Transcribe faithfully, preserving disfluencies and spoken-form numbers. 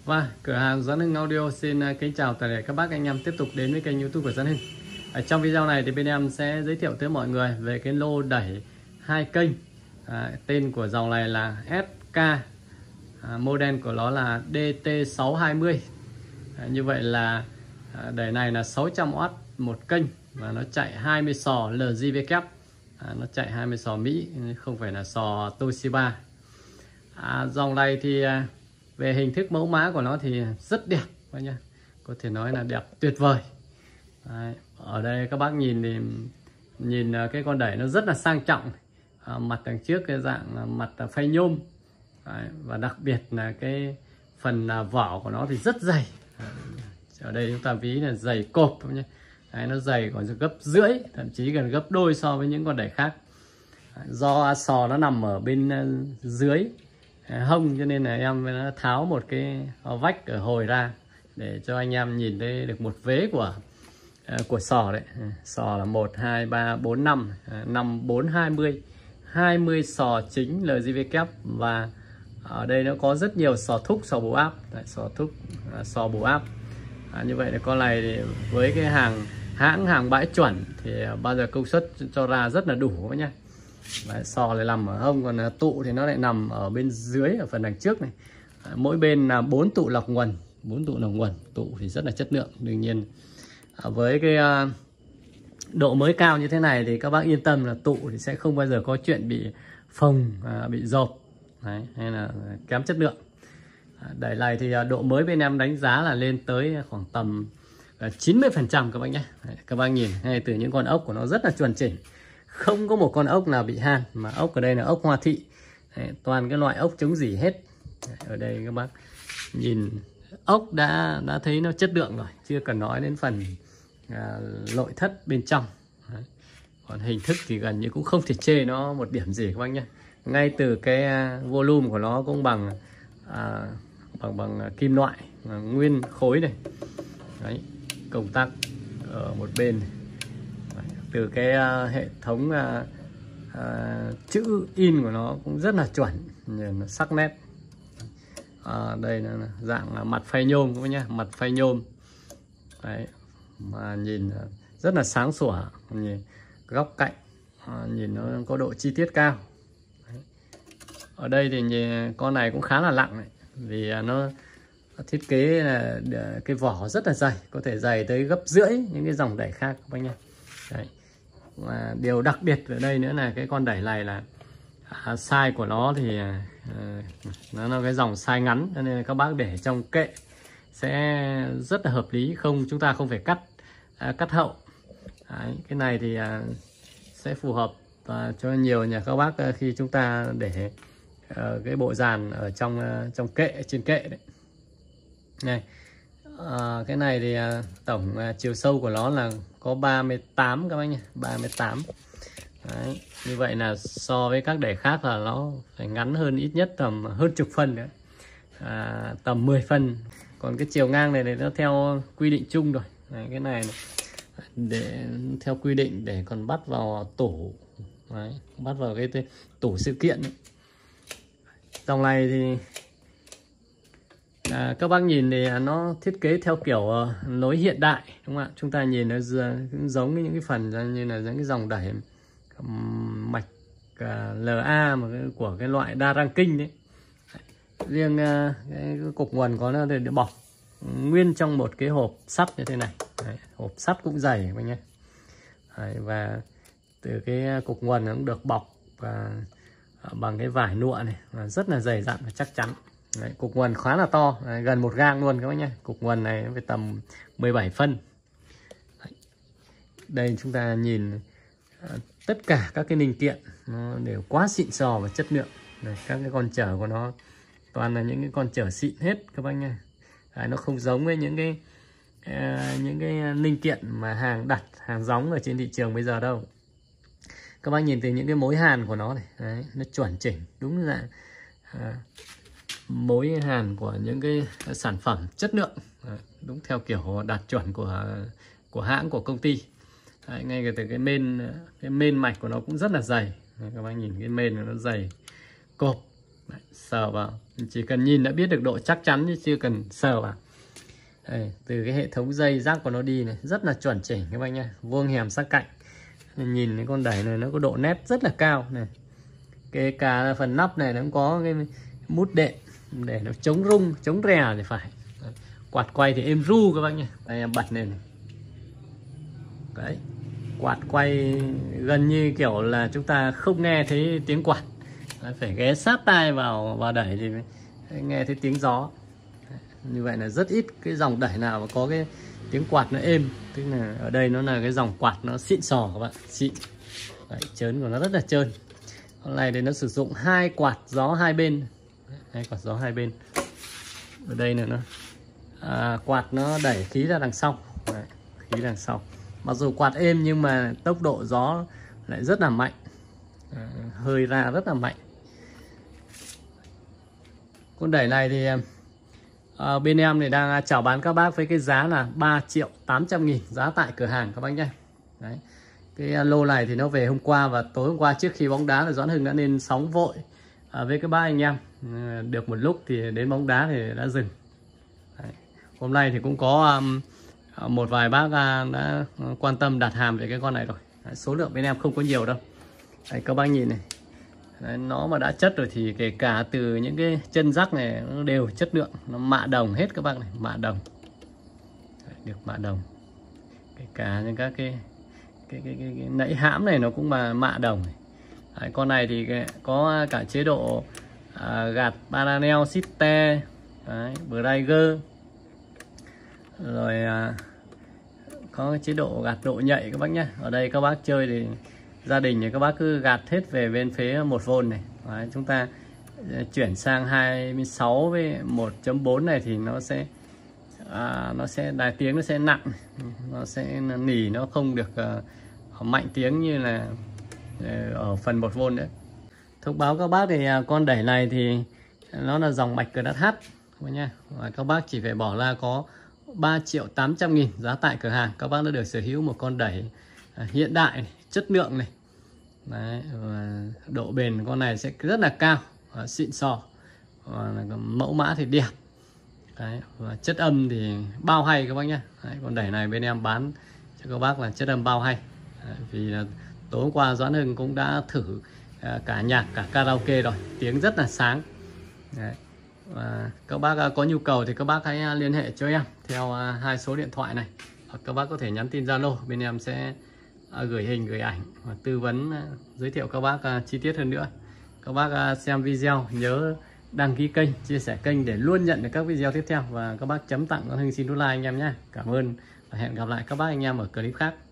Và cửa hàng Doãn Hưng Audio xin kính chào toàn thể các bác anh em tiếp tục đến với kênh YouTube của Doãn Hưng. Ở trong video này thì bên em sẽ giới thiệu tới mọi người về cái lô đẩy hai kênh. À, tên của dòng này là ét ca, à, model của nó là đê tê sáu hai mươi. À, như vậy là à, đẩy này là sáu trăm oát một kênh và nó chạy hai mươi sò lờ giê vê kép. À, nó chạy hai mươi sò Mỹ, không phải là sò Toshiba. À, dòng này thì à, về hình thức mẫu mã của nó thì rất đẹp các nhá, có thể nói là đẹp tuyệt vời. Đấy, ở đây các bác nhìn thì nhìn cái con đẩy nó rất là sang trọng. À, mặt đằng trước cái dạng mặt phay nhôm. Đấy, và đặc biệt là cái phần vỏ của nó thì rất dày. Đấy, ở đây chúng ta ví là dày cộp nhé. Đấy, nó dày còn gấp rưỡi, thậm chí gần gấp đôi so với những con đẩy khác. Đấy, do sò nó nằm ở bên dưới hông cho nên là em nó tháo một cái vách ở hồi ra để cho anh em nhìn thấy được một vế của của sò đấy. Sò là một hai ba bốn năm năm bốn hai mươi hai mươi sò chính lờ giê vê kép, và ở đây nó có rất nhiều sò thúc, sò bù áp. Đấy, sò thúc, sò bù áp. À, như vậy là con này thì với cái hàng hãng hàng bãi chuẩn thì bao giờ công suất cho ra rất là đủ nhá. Đấy, sò lại nằm ở hông, còn tụ thì nó lại nằm ở bên dưới ở phần đằng trước này. Đấy, mỗi bên là bốn tụ lọc nguồn, bốn tụ lọc nguồn, tụ thì rất là chất lượng. Đương nhiên à, với cái à, độ mới cao như thế này thì các bác yên tâm là tụ thì sẽ không bao giờ có chuyện bị phồng, à, bị rộp. Đấy, hay là kém chất lượng. À, đẩy này thì à, độ mới bên em đánh giá là lên tới khoảng tầm à, chín mươi phần trăm các bác nhé. Đấy, các bác nhìn ngay từ những con ốc của nó rất là chuẩn chỉnh, không có một con ốc nào bị han, mà ốc ở đây là ốc Hoa Thị. Đấy, toàn cái loại ốc chống rỉ hết. Đấy, ở đây các bác nhìn ốc đã đã thấy nó chất lượng rồi, chưa cần nói đến phần à, nội thất bên trong. Đấy. Còn hình thức thì gần như cũng không thể chê nó một điểm gì các bác nhé. Ngay từ cái uh, volume của nó cũng bằng à, bằng bằng uh, kim loại uh, nguyên khối này. Đấy, công tắc ở một bên này. Đấy, từ cái uh, hệ thống uh, uh, chữ in của nó cũng rất là chuẩn, nhìn sắc nét. À, đây là dạng mặt phay nhôm các bác nhé, mặt phay nhôm. Đấy, mà nhìn rất là sáng sủa, nhìn góc cạnh à, nhìn nó có độ chi tiết cao. Đấy. Ở đây thì nhìn, con này cũng khá là nặng này, vì nó thiết kế là cái vỏ rất là dày, có thể dày tới gấp rưỡi những cái dòng đẩy khác các bác nhé. Đấy. Và điều đặc biệt ở đây nữa là cái con đẩy này là à, size của nó thì à, nó là cái dòng size ngắn, cho nên là các bác để trong kệ sẽ rất là hợp lý, không chúng ta không phải cắt à, cắt hậu. Đấy, cái này thì à, sẽ phù hợp à, cho nhiều nhà các bác à, khi chúng ta để à, cái bộ dàn ở trong à, trong kệ, trên kệ đấy. Này, à, cái này thì à, tổng à, chiều sâu của nó là có ba mươi tám các bác nhé, ba mươi tám. Đấy, như vậy là so với các đẩy khác là nó phải ngắn hơn ít nhất tầm hơn chục phân nữa, à, tầm mười phân. Còn cái chiều ngang này, này nó theo quy định chung rồi. Đấy, cái này để theo quy định để còn bắt vào tủ. Đấy, bắt vào cái, cái tủ sự kiện ấy. Dòng này thì à, các bác nhìn thì nó thiết kế theo kiểu uh, lối hiện đại, đúng không ạ? Chúng ta nhìn nó giống những cái phần như là những cái dòng đẩy um, mạch uh, lờ a mà cái, của cái loại đa răng kinh đấy. Riêng uh, cái, cái cục nguồn có nó được bọc nguyên trong một cái hộp sắt như thế này. Đấy, hộp sắt cũng dày các nhé. Đấy, và từ cái cục nguồn nó cũng được bọc và bằng cái vải lụa này, và rất là dày dặn và chắc chắn. Đấy, cục nguồn khá là to, đấy, gần một gang luôn các bác nhé. Cục nguồn này phải tầm mười bảy phân. Đấy. Đây chúng ta nhìn uh, tất cả các cái linh kiện nó đều quá xịn sò và chất lượng. Đấy, các cái con chở của nó toàn là những cái con chở xịn hết các bác nhé. Đấy, nó không giống với những cái uh, những cái linh kiện mà hàng đặt, hàng gióng ở trên thị trường bây giờ đâu. Các bác nhìn từ những cái mối hàn của nó này, đấy, nó chuẩn chỉnh đúng là uh, mối hàn của những cái sản phẩm chất lượng, đấy, đúng theo kiểu đạt chuẩn của của hãng, của công ty. Đấy, ngay từ cái main cái main mạch của nó cũng rất là dày. Đấy, các bác nhìn cái main nó dày cộp. Đấy, sờ vào chỉ cần nhìn đã biết được độ chắc chắn chứ chưa cần sờ vào. Đây, từ cái hệ thống dây rác của nó đi này rất là chuẩn chỉnh các bạn nha, vuông hẻm sắc cạnh. Nhìn cái con đẩy này nó có độ nét rất là cao này. Kể cả phần nắp này nó cũng có cái mút đệm để nó chống rung, chống rè thì phải. Quạt quay thì êm ru các bác nhé. Đây em bật lên này. Đấy, quạt quay gần như kiểu là chúng ta không nghe thấy tiếng quạt. Đấy, phải ghé sát tai vào vào đẩy thì mới nghe thấy tiếng gió. Đấy, như vậy là rất ít cái dòng đẩy nào mà có cái tiếng quạt nó êm. Tức là ở đây nó là cái dòng quạt nó xịn sò các bạn, xịn. Đấy, trớn của nó rất là trơn. Con này thì nó sử dụng hai quạt gió hai bên. Đấy, hai quạt gió hai bên. Ở đây nữa nó à, quạt nó đẩy khí ra đằng sau. Đấy, khí đằng sau. Mặc dù quạt êm nhưng mà tốc độ gió lại rất là mạnh, à, hơi ra rất là mạnh. Con đẩy này thì à, bên em thì đang chào bán các bác với cái giá là ba triệu tám trăm nghìn, giá tại cửa hàng các bác nhé. Đấy. Cái lô này thì nó về hôm qua, và tối hôm qua trước khi bóng đá là Doãn Hưng đã lên sóng vội à, với các bác anh em. À, được một lúc thì đến bóng đá thì đã dừng. Đấy. Hôm nay thì cũng có um, một vài bác uh, đã quan tâm đặt hàng về cái con này rồi. Đấy, số lượng bên em không có nhiều đâu. Đấy, các bác nhìn này. Đấy, nó mà đã chất rồi thì kể cả từ những cái chân rắc này nó đều chất lượng, nó mạ đồng hết các bác này, mạ đồng. Đấy, được mạ đồng. Kể cả những các cái cái cái, cái, cái nẫy hãm này nó cũng mà mạ đồng này. Đấy, con này thì có cả chế độ à, gạt Paranel, Sitte, Brager, rồi à, có chế độ gạt độ nhạy các bác nhé. Ở đây các bác chơi thì gia đình thì các bác cứ gạt hết về bên phía một vôn này. Đấy, chúng ta chuyển sang hai mươi sáu với một chấm bốn này thì nó sẽ à, nó sẽ đài tiếng nó sẽ nặng, nó sẽ nỉ, nó không được uh, mạnh tiếng như là uh, ở phần một vôn nữa. Thông báo các bác thì uh, con đẩy này thì nó là dòng mạch cờ đắt hát nha. Và các bác chỉ phải bỏ ra có ba triệu tám trăm nghìn, giá tại cửa hàng. Các bác đã được sở hữu một con đẩy uh, hiện đại này, chất lượng này. Đấy, và độ bền con này sẽ rất là cao, và xịn sò, và mẫu mã thì đẹp. Đấy, và chất âm thì bao hay các bác nhé. Đấy, con đẩy này bên em bán cho các bác là chất âm bao hay. Đấy, vì là tối hôm qua Doãn Hưng cũng đã thử uh, cả nhạc cả karaoke rồi, tiếng rất là sáng. Đấy, và các bác uh, có nhu cầu thì các bác hãy uh, liên hệ cho em theo uh, hai số điện thoại này, hoặc các bác có thể nhắn tin Zalo, bên em sẽ uh, gửi hình gửi ảnh và tư vấn uh, giới thiệu các bác uh, chi tiết hơn nữa. Các bác uh, xem video nhớ đăng ký kênh, chia sẻ kênh để luôn nhận được các video tiếp theo, và các bác chấm tặng Doãn Hưng xin nút like anh em nhé. Cảm ơn và hẹn gặp lại các bác anh em ở clip khác.